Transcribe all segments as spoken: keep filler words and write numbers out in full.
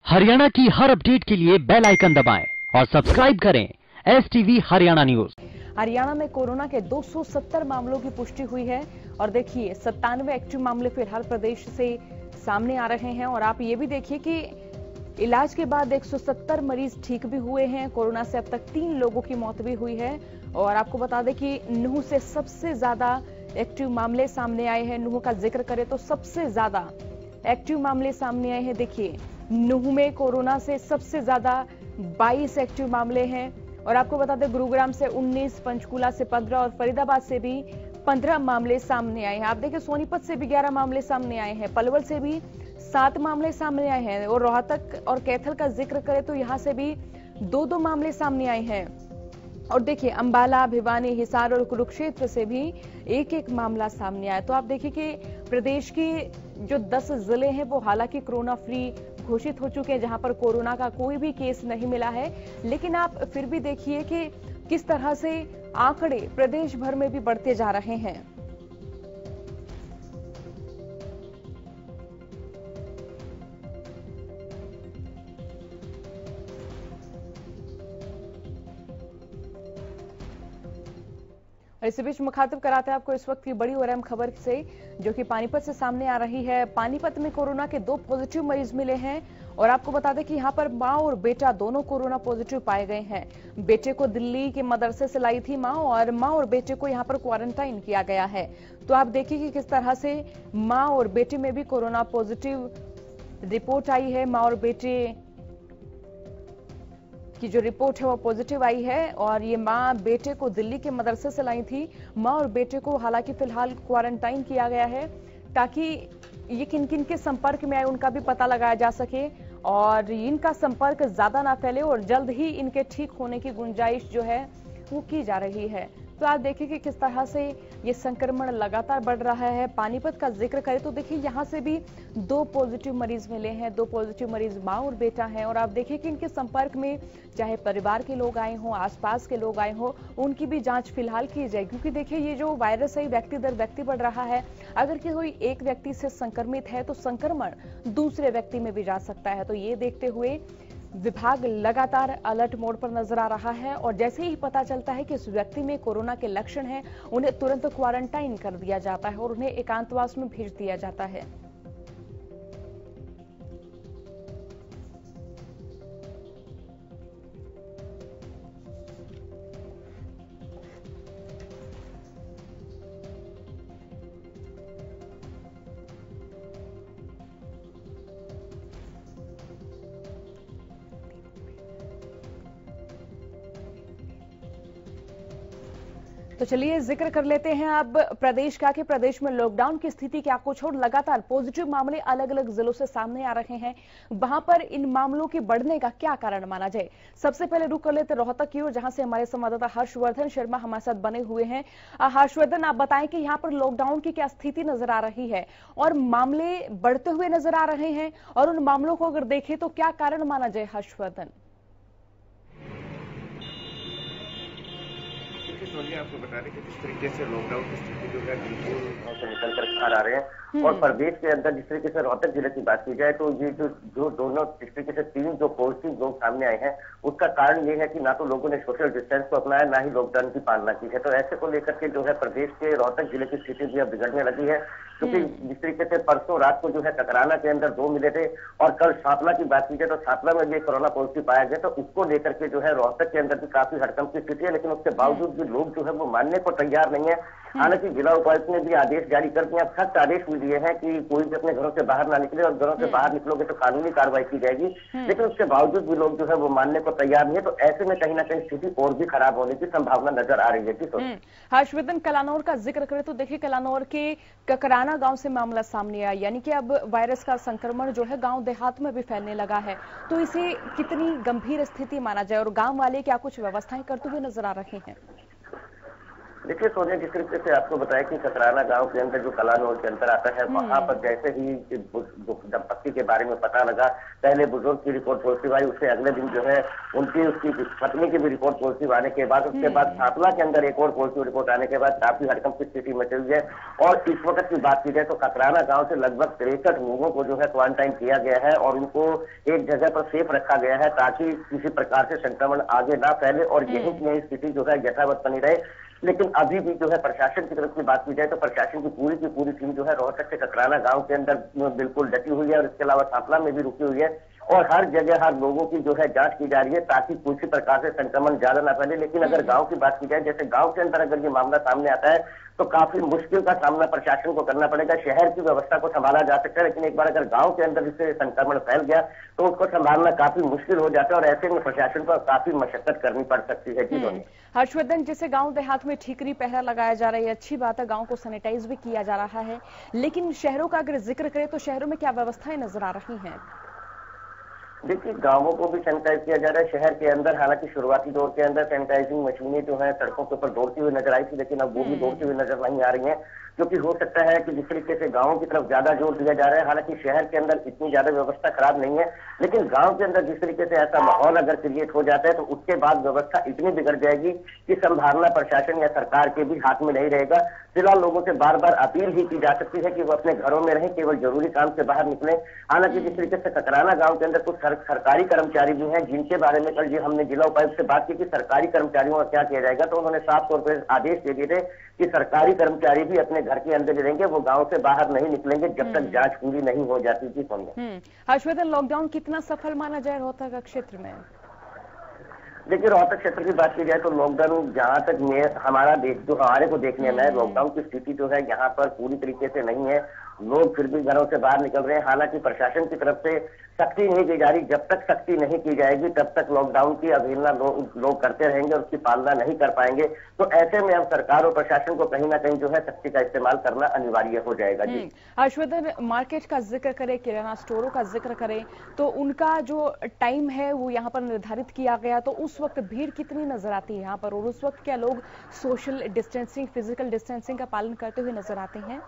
हरियाणा की हर अपडेट के लिए बेल आइकन दबाएं और सब्सक्राइब करें S TV Haryana news. Haryana में कोरोना के दो सौ सत्तर मामलों की पुष्टि हुई है और देखिए सत्तानवे एक्टिव मामले फिलहाल प्रदेश से सामने आ रहे हैं। और आप ये भी देखिए कि इलाज के बाद एक सौ सत्तर मरीज ठीक भी हुए हैं। कोरोना से अब तक तीन लोगों की मौत भी हुई है। और आपको बता दें कि नूंह से सबसे ज्यादा एक्टिव मामले सामने आए हैं। नूंह का जिक्र करें तो सबसे ज्यादा एक्टिव मामले सामने आए हैं। देखिए नूंह में कोरोना से सबसे ज्यादा बाईस एक्टिव मामले हैं। और आपको बता दें गुरुग्राम से उन्नीस, पंचकुला से पंद्रह और फरीदाबाद से भी पंद्रह मामले सामने आए हैं। आप देखिए सोनीपत से भी ग्यारह मामले सामने आए हैं, पलवल से भी सात मामले सामने आए हैं और रोहतक और कैथल का जिक्र करें तो यहां से भी दो दो मामले सामने आए हैं। और देखिए अंबाला, भिवानी, हिसार और कुरुक्षेत्र से भी एक एक मामला सामने आया। तो आप देखिए कि प्रदेश की जो दस जिले हैं वो हालांकि कोरोना फ्री घोषित हो चुके हैं, जहां पर कोरोना का कोई भी केस नहीं मिला है। लेकिन आप फिर भी देखिए कि किस तरह से आंकड़े प्रदेश भर में भी बढ़ते जा रहे हैं। और इसी बीच मुखातिब कराते हैं आपको इस वक्त की बड़ी और अहम खबर से, जो कि पानीपत से सामने आ रही है। पानीपत में कोरोना के दो पॉजिटिव मरीज मिले हैं और आपको बता दें कि यहां पर मां और बेटा दोनों कोरोना पॉजिटिव पाए गए हैं। बेटे को दिल्ली के मदरसे से लाई थी मां और मां और बेटे को यहां पर क्वारंटाइन किया गया है। तो आप देखिए कि किस तरह से मां और बेटे में भी कोरोना पॉजिटिव रिपोर्ट आई है। मां और बेटे की जो रिपोर्ट है वो पॉजिटिव आई है और ये मां बेटे को दिल्ली के मदरसे से लाई थी। मां और बेटे को हालांकि फिलहाल क्वारंटाइन किया गया है ताकि ये किन किन के संपर्क में आए उनका भी पता लगाया जा सके और इनका संपर्क ज्यादा ना फैले और जल्द ही इनके ठीक होने की गुंजाइश जो है वो की जा रही है। तो आप देखिए कि किस तरह से ये संक्रमण लगातार बढ़ रहा है। पानीपत का जिक्र करें तो देखिए यहां से भी दो पॉजिटिव मरीज मिले हैं। दो पॉजिटिव मरीज मां और बेटा हैं और आप देखिए कि इनके संपर्क में चाहे परिवार के लोग आए हों, आसपास के लोग आए हों, उनकी भी जांच फिलहाल की जाए। क्योंकि देखिए ये जो वायरस है व्यक्ति दर व्यक्ति बढ़ रहा है। अगर कि कोई एक व्यक्ति से संक्रमित है तो संक्रमण दूसरे व्यक्ति में भी जा सकता है। तो ये देखते हुए विभाग लगातार अलर्ट मोड पर नजर आ रहा है और जैसे ही पता चलता है कि इस व्यक्ति में कोरोना के लक्षण हैं, उन्हें तुरंत क्वारंटाइन कर दिया जाता है और उन्हें एकांतवास में भेज दिया जाता है। तो चलिए जिक्र कर लेते हैं अब प्रदेश का कि प्रदेश में लॉकडाउन की स्थिति क्या कुछ और लगातार पॉजिटिव मामले अलग अलग जिलों से सामने आ रहे हैं। वहां पर इन मामलों के बढ़ने का क्या कारण माना जाए। सबसे पहले रुक कर लेते रोहतक की ओर, जहां से हमारे संवाददाता हर्षवर्धन शर्मा हमारे साथ बने हुए हैं। हर्षवर्धन, आप बताएं कि यहाँ पर लॉकडाउन की क्या स्थिति नजर आ रही है और मामले बढ़ते हुए नजर आ रहे हैं और उन मामलों को अगर देखें तो क्या कारण माना जाए। हर्षवर्धन, आपको बता दें कि जिस तरीके से लॉकडाउन की स्थिति जो है बिल्कुल से निकल कर बाहर आ रहे हैं और प्रदेश के अंदर जिस तरीके से रोहतक जिले की बात की जाए तो ये जो जो दोनों जिस तरीके से तीन जो पॉजिटिव लोग सामने आए हैं उसका कारण ये है कि ना तो लोगों ने सोशल डिस्टेंस को अपनाया, ना ही लॉकडाउन की पालना की है। तो ऐसे को लेकर के जो है प्रदेश के रोहतक जिले की स्थिति भी अब बिगड़ने लगी है। क्योंकि जिस तरीके से परसों रात को जो है ककराना के अंदर दो मिले थे और कल सांपला की बात की जाए तो सांपला में भी कोरोना पॉजिटिव पाया गया। तो उसको लेकर के जो है रोहतक के अंदर भी काफी हड़कंप की स्थिति है, लेकिन उसके बावजूद भी लोग जो है वो मानने को तैयार नहीं है। हालांकि जिला उपायुक्त ने भी आदेश जारी कर दिया, सख्त आदेश भी दिए हैं कि कोई भी अपने घरों से बाहर ना निकले और घरों से बाहर निकलोगे तो कानूनी कार्रवाई की जाएगी। लेकिन उसके बावजूद भी लोग जो है वो मानने को तैयार नहीं है। तो ऐसे में कहीं ना कहीं स्थिति और भी खराब होने की संभावना नजर आ रही है। तो हर्षवर्धन, कलानौर का जिक्र करें तो देखिए कलानौर के ककराना गांव से मामला सामने आया, यानी कि अब वायरस का संक्रमण जो है गांव देहात में भी फैलने लगा है। तो इसे कितनी गंभीर स्थिति माना जाए और गांव वाले क्या कुछ व्यवस्थाएं करते हुए नजर आ रहे हैं। देखिए सोनिया, जिस तरीके से आपको बताया कि सकराना गांव के अंदर जो कलानौर के अंदर आता है, वहां पर जैसे ही दंपत्ति के बारे में पता लगा, पहले बुजुर्ग की रिपोर्ट पॉजिटिव आई, उससे अगले दिन जो है उनकी उसकी पत्नी की भी रिपोर्ट पॉजिटिव आने के बाद, उसके बाद छापला के अंदर एक और पॉजिटिव रिपोर्ट आने के बाद काफी हड़कंप की स्थिति मची हुई है। और इस वक्त की बात की जाए तो सकराना गाँव से लगभग तिरसठ लोगों को जो है क्वारंटाइन किया गया है और उनको एक जगह पर सेफ रखा गया है ताकि किसी प्रकार से संक्रमण आगे ना फैले और यही में स्थिति जो है यथावत बनी रहे। लेकिन अभी भी जो है प्रशासन की तरफ से बात की जाए तो प्रशासन की पूरी की पूरी टीम जो है रोहतक से सकराना गांव के अंदर बिल्कुल डटी हुई है और इसके अलावा सांपला में भी रुकी हुई है और हर जगह हर लोगों की जो है जांच की जा रही है ताकि किसी प्रकार से संक्रमण ज्यादा ना फैले। लेकिन अगर गांव की बात की जाए, जैसे गांव के अंदर अगर ये मामला सामने आता है तो काफी मुश्किल का सामना प्रशासन को करना पड़ेगा। शहर की व्यवस्था को संभाला जा सकता है, लेकिन एक बार अगर गांव के अंदर इससे संक्रमण फैल गया तो उसको संभालना काफी मुश्किल हो जाता है और ऐसे में प्रशासन को काफी मशक्कत करनी पड़ सकती है। जी हर्षवर्धन, जैसे गांव देहात में ठीकरी पहरा लगाया जा रहा है, अच्छी बात है, गांव को सैनिटाइज भी किया जा रहा है, लेकिन शहरों का अगर जिक्र करें तो शहरों में क्या व्यवस्थाएं नजर आ रही हैं? देखिए, गांवों को भी सैनिटाइज किया जा रहा है। शहर के अंदर हालांकि शुरुआती दौर के अंदर सैनिटाइजिंग मशीनें जो है सड़कों के ऊपर दौड़ती हुई नजर आई थी, लेकिन अब वो भी दौड़ती हुई नजर नहीं आ रही है, क्योंकि हो सकता है कि जिस तरीके से गांवों की तरफ ज्यादा जोर दिया जा रहा है, हालांकि शहर के अंदर इतनी ज्यादा व्यवस्था खराब नहीं है, लेकिन गांव के अंदर जिस तरीके से ऐसा माहौल अगर क्रिएट हो जाता है तो उसके बाद व्यवस्था इतनी बिगड़ जाएगी कि संभालना प्रशासन या सरकार के भी हाथ में नहीं रहेगा। फिलहाल लोगों से बार बार अपील ही की जा सकती है कि वो अपने घरों में रहें, केवल जरूरी काम से बाहर निकले। हालांकि जिस तरीके से सकराना गांव के अंदर कुछ सर, सरकारी कर्मचारी भी हैं जिनके बारे में कल जी हमने जिला उपायुक्त से बात की कि सरकारी कर्मचारियों का क्या किया जाएगा, तो उन्होंने साफ तौर पर आदेश दे दिए थे कि सरकारी कर्मचारी भी अपने घर के अंदर रहेंगे, वो गांव से बाहर नहीं निकलेंगे जब तक जांच पूरी नहीं हो जाती थी। हर्षवर्धन, लॉकडाउन कितना सफल माना जाए रोहतक क्षेत्र में? देखिए, रोहतक क्षेत्र की बात की जाए तो लॉकडाउन जहां तक में हमारा देख जो हमारे को देखने में है, लॉकडाउन की स्थिति जो है यहाँ पर पूरी तरीके से नहीं है। लोग फिर भी घरों से बाहर निकल रहे हैं। हालांकि प्रशासन की तरफ से सख्ती नहीं की जा रही, जब तक सख्ती नहीं की जाएगी तब तक लॉकडाउन की अवहेलना लोग लोग करते रहेंगे और उसकी पालना नहीं कर पाएंगे। तो ऐसे में अब सरकार और प्रशासन को कहीं ना कहीं जो है सख्ती का इस्तेमाल करना अनिवार्य हो जाएगा। जी हर्षवर्धन, मार्केट का जिक्र करें, किराना स्टोरों का जिक्र करें तो उनका जो टाइम है वो यहाँ पर निर्धारित किया गया, तो उस वक्त भीड़ कितनी नजर आती है यहाँ पर और उस वक्त क्या लोग सोशल डिस्टेंसिंग, फिजिकल डिस्टेंसिंग का पालन करते हुए नजर आते हैं?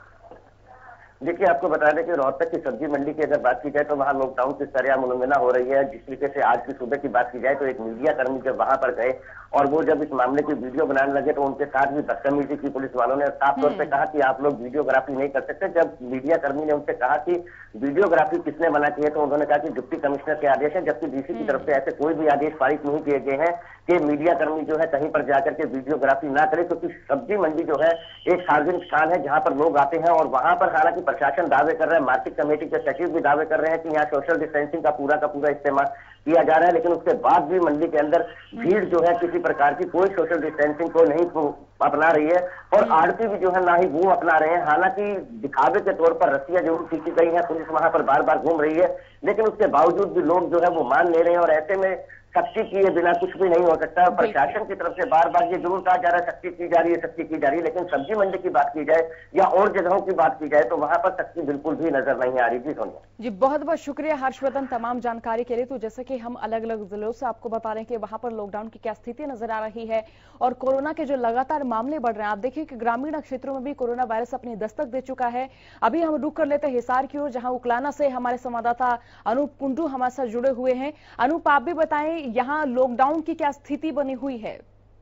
देखिए, आपको बता दें कि रोहतक की सब्जी मंडी की अगर बात की जाए तो वहां लॉकडाउन की सरेआम उल्लंघना हो रही है। जिस तरीके से आज की सुबह की बात की जाए तो एक मीडिया कर्मी जब वहां पर गए और वो जब इस मामले की वीडियो बनाने लगे तो उनके साथ भी बदतमीजी की पुलिस वालों ने। साफ तौर पे कहा कि आप लोग वीडियोग्राफी नहीं कर सकते। जब मीडिया कर्मी ने उनसे कहा कि वीडियोग्राफी किसने मना की है तो उन्होंने कहा कि डिप्टी कमिश्नर के आदेश है, जबकि डीसी की तरफ से ऐसे कोई भी आदेश पारित नहीं किए गए हैं कि मीडिया कर्मी जो है कहीं पर जाकर के वीडियोग्राफी ना करे, क्योंकि सब्जी मंडी जो है एक सार्वजनिक स्थान है जहां पर लोग आते हैं और वहां पर हालांकि प्रशासन दावे कर रहा है, मार्केट कमेटी के सचिव भी दावे कर रहे हैं कि यहाँ सोशल डिस्टेंसिंग का पूरा का पूरा इस्तेमाल किया जा रहा है, लेकिन उसके बाद भी मंडी के अंदर भीड़ जो है किसी प्रकार की कोई सोशल डिस्टेंसिंग को नहीं अपना रही है और आड़ती भी जो है ना ही वो अपना रहे हैं। हालांकि दिखावे के तौर पर रस्सियां जरूर खींची गई हैं, पुलिस वहां पर बार बार घूम रही है, लेकिन उसके बावजूद भी लोग जो है वो मान ले रहे हैं और ऐसे में सख्ती किए बिना कुछ भी नहीं हो सकता। प्रशासन की तरफ से बार बार ये जरूर कहा जा रहा है सख्ती की जा रही है, सख्ती की जा रही है, लेकिन सब्जी मंडी की बात की जाए या और जगहों की बात की जाए तो वहां पर सख्ती बिल्कुल भी नजर नहीं आ रही। जी सोनिया जी, बहुत बहुत शुक्रिया हर्षवर्धन तमाम जानकारी के लिए। तो जैसे कि हम अलग अलग जिलों से आपको बता रहे हैं कि वहां पर लॉकडाउन की क्या स्थिति नजर आ रही है और कोरोना के जो लगातार मामले बढ़ रहे हैं, आप देखिए कि ग्रामीण क्षेत्रों में भी कोरोना वायरस अपनी दस्तक दे चुका है। अभी हम रुक कर लेते हैं हिसार की ओर, जहां उकलाना से हमारे संवाददाता अनूप कुंडू हमारे साथ जुड़े हुए हैं। अनूप, आप भी बताएं यहाँ लॉकडाउन की क्या स्थिति बनी हुई है?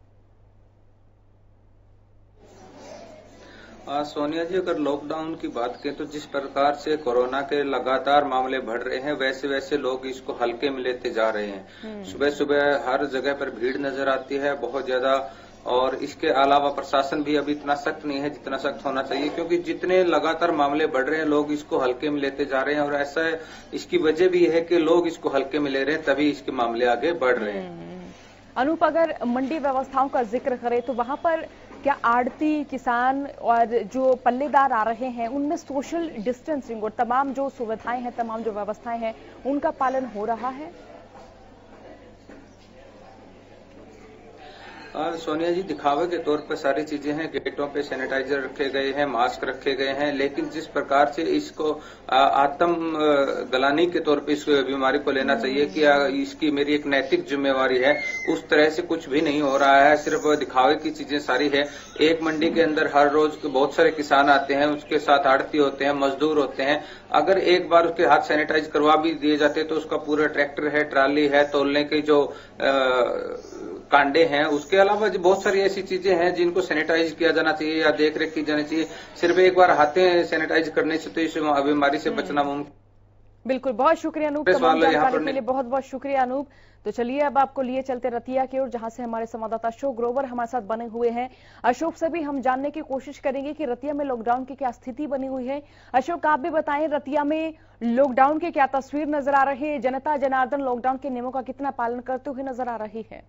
आ, सोनिया जी, अगर लॉकडाउन की बात करें तो जिस प्रकार से कोरोना के लगातार मामले बढ़ रहे हैं वैसे वैसे लोग इसको हल्के में लेते जा रहे हैं। सुबह सुबह हर जगह पर भीड़ नजर आती है बहुत ज्यादा, और इसके अलावा प्रशासन भी अभी इतना सख्त नहीं है जितना सख्त होना चाहिए, क्योंकि जितने लगातार मामले बढ़ रहे हैं लोग इसको हल्के में लेते जा रहे हैं और ऐसा इसकी वजह भी है कि लोग इसको हल्के में ले रहे हैं तभी इसके मामले आगे बढ़ रहे हैं। अनूप, अगर मंडी व्यवस्थाओं का जिक्र करें तो वहां पर क्या आड़ती, किसान और जो पल्लेदार आ रहे हैं उनमें सोशल डिस्टेंसिंग और तमाम जो सुविधाएं हैं, तमाम जो व्यवस्थाएं हैं, उनका पालन हो रहा है? और सोनिया जी, दिखावे के तौर पर सारी चीजें हैं, गेटों पे सैनिटाइजर रखे गए हैं, मास्क रखे गए हैं, लेकिन जिस प्रकार से इसको आत्म गलानी के तौर पे इस बीमारी को लेना चाहिए कि इसकी मेरी एक नैतिक जिम्मेवारी है, उस तरह से कुछ भी नहीं हो रहा है। सिर्फ दिखावे की चीजें सारी है। एक मंडी के अंदर हर रोज बहुत सारे किसान आते हैं, उसके साथ आड़ती होते हैं, मजदूर होते हैं। अगर एक बार उसके हाथ सैनिटाइज करवा भी दिए जाते तो उसका पूरा ट्रैक्टर है, ट्राली है, तोलने के जो आ, कांडे हैं, उसके अलावा बहुत सारी ऐसी चीजें हैं जिनको सैनिटाइज किया जाना चाहिए या देख रेख की जानी चाहिए। सिर्फ एक बार हाथें सैनिटाइज करने से तो इस बीमारी से बचना मुमकिन। बिल्कुल, बहुत शुक्रिया अनूप, तमाम जानकारी के लिए बहुत बहुत शुक्रिया अनूप। तो चलिए अब आपको लिए चलते रतिया की ओर, जहां से हमारे संवाददाता अशोक ग्रोवर हमारे साथ बने हुए हैं। अशोक से भी हम जानने की कोशिश करेंगे कि रतिया में लॉकडाउन की क्या स्थिति बनी हुई है। अशोक, आप भी बताएं, रतिया में लॉकडाउन की क्या तस्वीर नजर आ रही है? जनता जनार्दन लॉकडाउन के नियमों का कितना पालन करते हुए नजर आ रही है?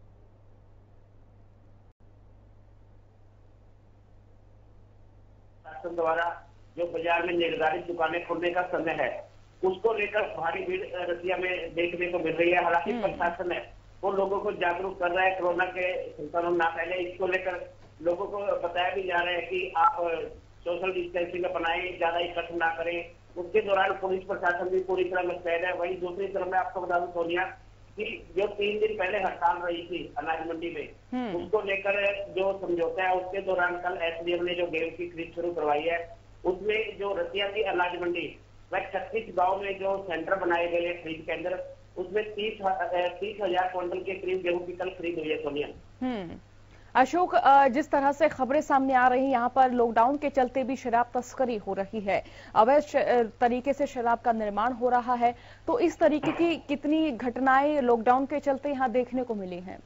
शासन द्वारा जो बाजार में निर्धारित दुकानें खोलने का समय है, उसको लेकर भारी भीड़ रतिया में देखने को मिल रही है। हालांकि प्रशासन है वो लोगों को जागरूक कर रहा है, कोरोना के संक्रमण ना फैले इसको लेकर लोगों को बताया भी जा रहा है कि आप सोशल डिस्टेंसिंग अपनाएं, ज्यादा इकट्ठा ना करें। उसके दौरान पुलिस प्रशासन भी पूरी तरह मुस्तैद है। वहीं दूसरी तरफ मैं आपको बता दूं सोनिया कि जो तीन दिन पहले हड़ताल रही थी अनाज मंडी में, उसको लेकर जो समझौता है उसके दौरान कल एसडीएम ने जो गेहूं की खरीद शुरू करवाई है, उसमें जो रतिया की अनाज मंडी वह छत्तीस गाँव में जो सेंटर बनाए गए हैं खरीद के अंदर, उसमें तीस तीस हजार क्विंटल के करीब गेहूं की कल खरीद हुई है सोनिया। हम्म अशोक, जिस तरह से खबरें सामने आ रही हैं, यहाँ पर लॉकडाउन के चलते भी शराब तस्करी हो रही है, अवैध तरीके से शराब का निर्माण हो रहा है, तो इस तरीके की कितनी घटनाएं लॉकडाउन के चलते यहाँ देखने को मिली हैं?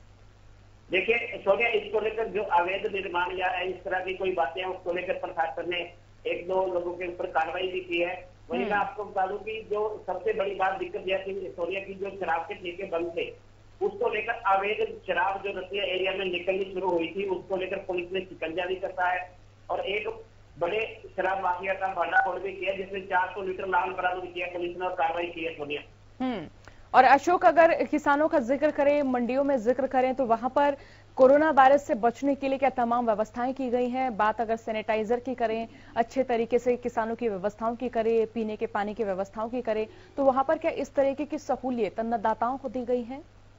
देखिए सोनिया, इसको लेकर जो अवैध निर्माण या इस तरह की कोई बातें हैं, उसको लेकर प्रशासन ने एक दो लोगों के ऊपर कार्रवाई भी की है। वहीं मैं आपको बता दूं कि जो सबसे बड़ी बात दिक्कत यह थी सोनिया की, जो शराब के ठेके बंद थे, उसको लेकर अवैध शराब जो रतिया एरिया में निकलनी शुरू हुई थी, उसको लेकर पुलिस ने शिकंजा भी कसा है और एक बड़े शराब माफिया का भंडाफोड़ भी किया, जिसमें चार सौ लीटर लाल बरामद किया पुलिस ने और कार्रवाई की है सोनिया। हम्म और अशोक, अगर किसानों का जिक्र करें, मंडियों में जिक्र करें, तो वहां पर कोरोना वायरस से बचने के लिए क्या तमाम व्यवस्थाएं की गई हैं? बात अगर सैनिटाइजर की करें, अच्छे तरीके से किसानों की व्यवस्थाओं की करें, पीने के पानी की व्यवस्थाओं की करें, तो वहां पर क्या इस तरीके की सहूलियत अन्नदाताओं को दी गई है?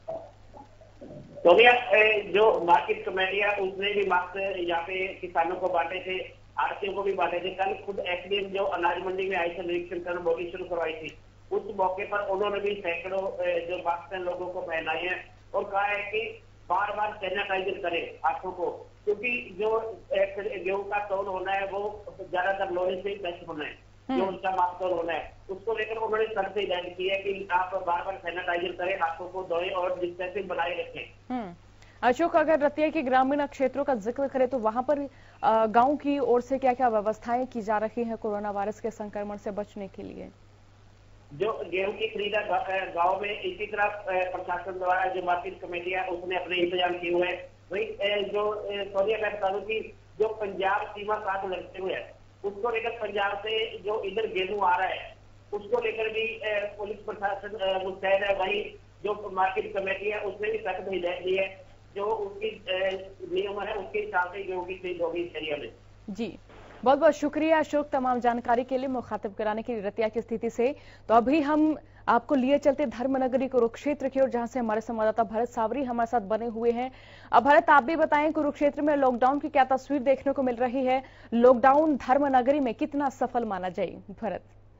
सोनिया, जो मार्केट कमेटियां उसने भी मास्क यहाँ पे किसानों को बांटे थे, आड़तियों को भी बांटे थे। कल खुद एसडीएम जो अनाज मंडी में आई थे निरीक्षण कर बोली शुरू करवाई थी, उस मौके पर उन्होंने भी सैकड़ों जो मास्क लोगों को पहनाए हैं और कहा है कि बार बार सैनिटाइजर करें हाथों को, क्योंकि जो गेहूं का तौल होना है वो ज्यादातर लोहे से ही बेस्ट होना है, जो उनका मास्क तौल होना है, उसको लेकर उन्होंने सर से हिदायत की है कि आप बार बार सैनिटाइजर करें, हाथों को धोएं और डिस्टेंसिंग बनाए रखें। अशोक, अगर रतिया के ग्रामीण क्षेत्रों का जिक्र करें तो वहां पर गांव की ओर से क्या क्या व्यवस्थाएं की जा रही है कोरोना वायरस के संक्रमण से बचने के लिए? जो गेहूं की खरीदा गांव में, इसी तरह प्रशासन द्वारा जो मार्केट कमेटी है उसने अपने इंतजाम किए हुए हैं। वही जो सोनिया मैं बता दूं कि जो पंजाब सीमा साथ लगते हुए है, उसको लेकर पंजाब से जो इधर गेहूं आ रहा है उसको लेकर भी पुलिस प्रशासन मुस्तैद है। वही जो मार्केट कमेटी है उसने भी सख्त हिदायत दी है, जो उसकी नियम है उसके हिसाब से गेहूं की खरीद होगी इस एरिया में। जी, बहुत बहुत शुक्रिया अशोक तमाम जानकारी के लिए, मुखातिब कराने के लिए रतिया की स्थिति से। तो अभी हम आपको लिए चलते धर्मनगरी कुरुक्षेत्र की ओर, जहां से हमारे संवाददाता भरत सावरी हमारे साथ बने हुए हैं। अब भरत, आप भी बताएं, कुरुक्षेत्र में लॉकडाउन की क्या तस्वीर देखने को मिल रही है? लॉकडाउन धर्मनगरी में कितना सफल माना जाए? भरत।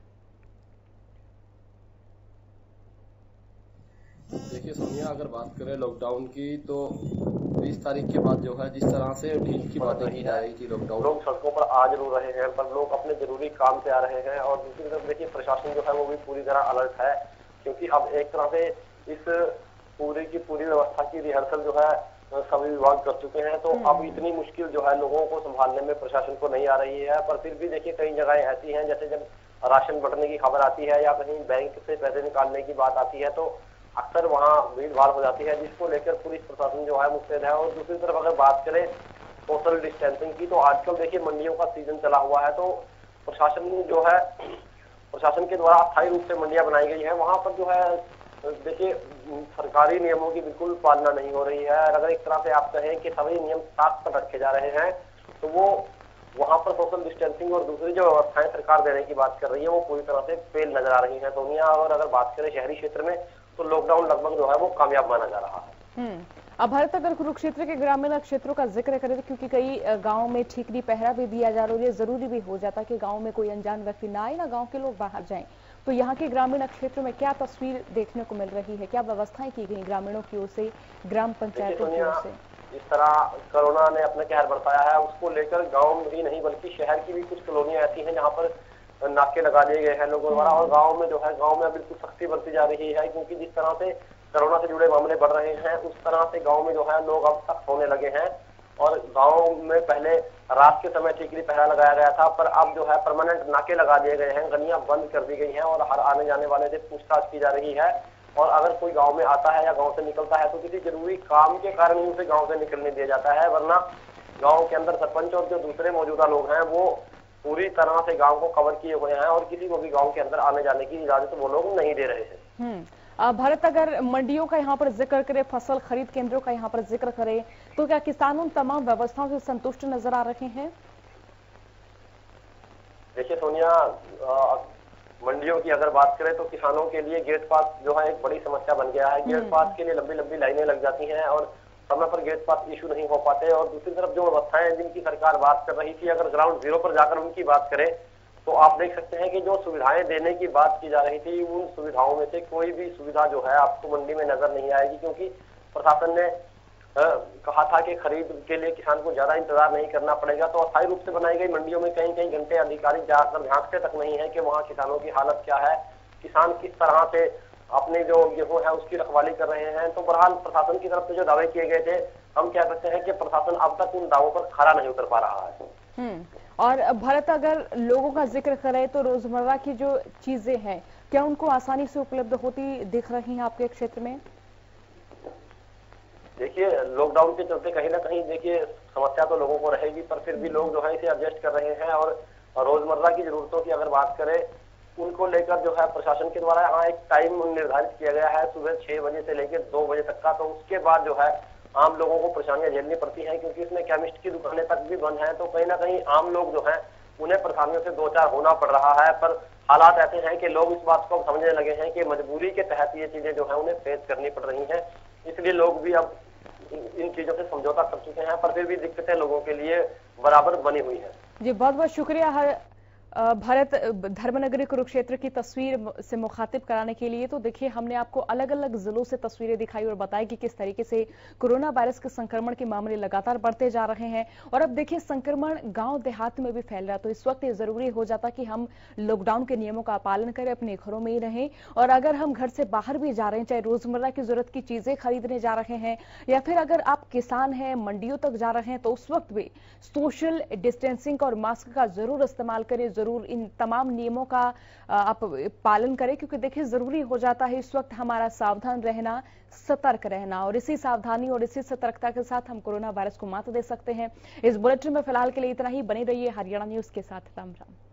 देखिए सोनिया, अगर बात करें लॉकडाउन की तो बीस तारीख के बाद जो है जिस तरह से ढील की बातें की जा रही थी, लॉकडाउन लोग सड़कों पर आ जरूर रहे हैं, पर लोग अपने जरूरी काम से आ रहे हैं। और दूसरी तरफ देखिए प्रशासन जो है वो भी पूरी तरह अलर्ट है, क्योंकि अब एक तरह से इस पूरी की पूरी व्यवस्था की रिहर्सल जो है सभी विभाग कर चुके हैं, तो अब इतनी मुश्किल जो है लोगों को संभालने में प्रशासन को नहीं आ रही है। पर फिर भी देखिए कई जगह ऐसी हैं, जैसे जब राशन बंटने की खबर आती है या कहीं बैंक से पैसे निकालने की बात आती है तो अक्सर वहाँ भीड़ भाड़ हो जाती है, जिसको लेकर पुलिस प्रशासन जो है मुस्तैद है। और दूसरी तरफ अगर बात करें सोशल डिस्टेंसिंग की, तो आजकल देखिए मंडियों का सीजन चला हुआ है, तो प्रशासन जो है प्रशासन के द्वारा अस्थायी रूप से मंडियां बनाई गई है, वहां पर जो है देखिए, सरकारी नियमों की बिल्कुल पालना नहीं हो रही है। अगर एक तरह से आप कहें कि सभी नियम साथ पर रखे जा रहे हैं तो वो वहां पर सोशल डिस्टेंसिंग और दूसरी जो व्यवस्थाएं सरकार देने की बात कर रही है वो पूरी तरह से फेल नजर आ रही है सोनिया। और अगर बात करें शहरी क्षेत्र में तो लॉकडाउन लगभग जो है वो कामयाब माना जा रहा है। अब भारत अगर कुरुक्षेत्र के ग्रामीण क्षेत्रों का जिक्र करें, क्योंकि कई गांव में ठीकरी पहरा भी दिया जा रहा है, जरूरी भी हो जाता कि गांव में कोई अनजान व्यक्ति ना आए, ना गांव के लोग बाहर जाएं, तो यहाँ के ग्रामीण क्षेत्रों में क्या तस्वीर देखने को मिल रही है, क्या व्यवस्थाएं की गई ग्रामीणों की ओर से, ग्राम पंचायतों की ओर से? जिस तरह कोरोना ने अपना कहर बरसाया है उसको लेकर गाँव ही नहीं बल्कि शहर की भी कुछ कॉलोनियां ऐसी हैं जहाँ पर नाके लगा दिए गए हैं लोगों द्वारा। और गाँव में जो है गाँव में बिल्कुल सख्ती बरती जा रही है, क्योंकि जिस तरह से कोरोना से जुड़े मामले बढ़ रहे हैं उस तरह से गांव में जो है लोग अब सख्त होने लगे हैं। और गांव में पहले रात के समय ठीकरी पहरा लगाया गया था, पर अब जो है परमानेंट नाके लगा दिए गए हैं, गलियां बंद कर दी गई हैं और हर आने जाने वाले से पूछताछ की जा रही है। और अगर कोई गांव में आता है या गांव से निकलता है तो किसी जरूरी काम के कारण ही उसे गांव से निकलने दिया जाता है, वरना गाँव के अंदर सरपंच और जो दूसरे मौजूदा लोग हैं वो पूरी तरह से गाँव को कवर किए हुए हैं और किसी को भी गाँव के अंदर आने जाने की इजाजत वो लोग नहीं दे रहे हैं। भारत अगर मंडियों का यहाँ पर जिक्र करें, फसल खरीद केंद्रों का यहाँ पर जिक्र करें, तो क्या किसान उन तमाम व्यवस्थाओं से संतुष्ट नजर आ रहे हैं? देखिए सोनिया, मंडियों की अगर बात करें तो किसानों के लिए गेट पास जो है एक बड़ी समस्या बन गया है। गेट पास के लिए लंबी लंबी लाइनें लग जाती हैं और समय पर गेट पास इशू नहीं हो पाते। और दूसरी तरफ जो व्यवस्थाएं जिनकी सरकार बात कर रही थी, अगर ग्राउंड जीरो पर जाकर उनकी बात करें तो आप देख सकते हैं कि जो सुविधाएं देने की बात की जा रही थी उन सुविधाओं में से कोई भी सुविधा जो है आपको मंडी में नजर नहीं आएगी, क्योंकि प्रशासन ने आ, कहा था कि खरीद के लिए किसान को ज्यादा इंतजार नहीं करना पड़ेगा। तो अस्थायी रूप से बनाई गई मंडियों में कई कई घंटे अधिकारी जाकर झांकते तक नहीं है कि वहाँ किसानों की हालत क्या है, किसान किस तरह से अपने जो गेहूं है उसकी रखवाली कर रहे हैं। तो बहरहाल प्रशासन की तरफ से जो दावे किए गए थे, हम कह सकते हैं कि प्रशासन अब तक उन दावों पर खरा नहीं उतर पा रहा है। और भारत अगर लोगों का जिक्र करें तो रोजमर्रा की जो चीजें हैं क्या उनको आसानी से उपलब्ध होती दिख रही हैं आपके क्षेत्र में? देखिए, लॉकडाउन के चलते कहीं ना कहीं देखिए समस्या तो लोगों को रहेगी, पर फिर भी लोग जो है इसे एडजस्ट कर रहे हैं। और रोजमर्रा की जरूरतों की अगर बात करें उनको लेकर जो है प्रशासन के द्वारा यहाँ एक टाइम निर्धारित किया गया है सुबह छह बजे से लेकर दो बजे तक का। तो उसके बाद जो है आम लोगों को परेशानियां झेलनी पड़ती हैं, क्योंकि इसमें केमिस्ट की दुकानें तक भी बंद हैं। तो कहीं ना कहीं आम लोग जो हैं उन्हें परेशानियों से दो चार होना पड़ रहा है। पर हालात ऐसे हैं कि लोग इस बात को समझने लगे हैं कि मजबूरी के तहत ये चीजें जो है उन्हें फेस करनी पड़ रही हैं, इसलिए लोग भी अब इन चीजों से समझौता कर चुके हैं। पर फिर भी दिक्कतें लोगों के लिए बराबर बनी हुई है। जी बहुत बहुत शुक्रिया हर भारत धर्मनगरी कुरुक्षेत्र की तस्वीर से मुखातिब कराने के लिए। तो देखिए हमने आपको अलग अलग जिलों से तस्वीरें दिखाई और बताई कि किस तरीके से कोरोना वायरस के संक्रमण के मामले लगातार बढ़ते जा रहे हैं। और अब देखिए संक्रमण गांव देहात में भी फैल रहा है, तो इस वक्त ये जरूरी हो जाता कि हम लॉकडाउन के नियमों का पालन करें, अपने घरों में ही रहें। और अगर हम घर से बाहर भी जा रहे हैं, चाहे रोजमर्रा की जरूरत की चीजें खरीदने जा रहे हैं या फिर अगर आप किसान हैं मंडियों तक जा रहे हैं, तो उस वक्त भी सोशल डिस्टेंसिंग और मास्क का जरूर इस्तेमाल करें, जरूर इन तमाम नियमों का आप पालन करें, क्योंकि देखिए जरूरी हो जाता है इस वक्त हमारा सावधान रहना, सतर्क रहना। और इसी सावधानी और इसी सतर्कता के साथ हम कोरोना वायरस को मात दे सकते हैं। इस बुलेटिन में फिलहाल के लिए इतना ही। बने रहिए हरियाणा न्यूज के साथ। राम राम।